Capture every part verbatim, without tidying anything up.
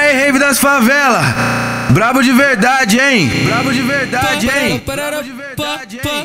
aí, rave das favelas. Brabo de verdade, hein? Brabo de verdade, hein? Brabo de verdade, hein?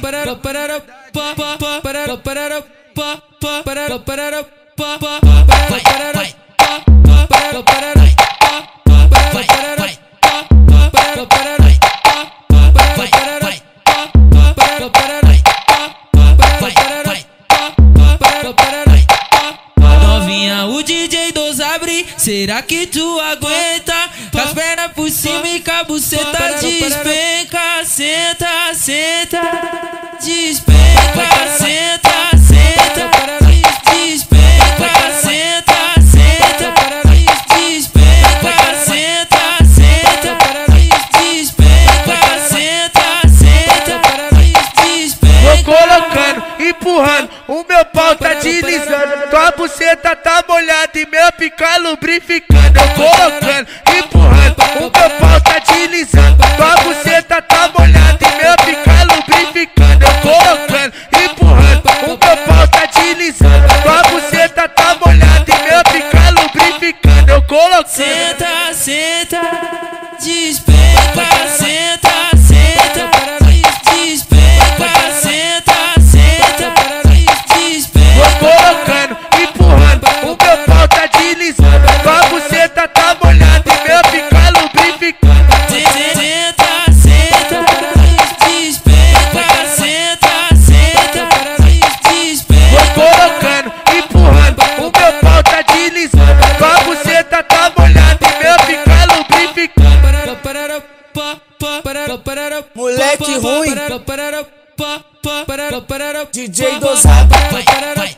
Novinha, o D J dos abre, será que tu aguenta? Com as pernas por cima e com a buceta despenca, senta, senta, despenca, senta, senta, despenca, senta, senta, despenca, senta, senta, despenca, senta, senta, despenca. Vou colocando, empurrando, o meu pau tá deslizando. Tua buceta tá molhada e meu pica lubrificando. Eu colocando, empurrando, o meu pau tá deslizando. Tua buceta tá molhada e meu pica lubrificando. Eu colocando, empurrando, o meu pau tá deslizando. Tua buceta tá molhada e meu pica lubrificando. Eu colocando. Senta, senta, despenca, senta, senta, despenca, senta, senta, despenca. Vou colocando, empurrando, o meu pau tá deslizando. Tua buceta tá molhada e meu pica lubrificando. Senta, senta, despenca, senta, senta, despenca. Vou colocando, empurrando, o meu pau tá deslizando. Tua buceta tá molhada e meu pica lubrificando. Moleque ruim, D J dos Rap.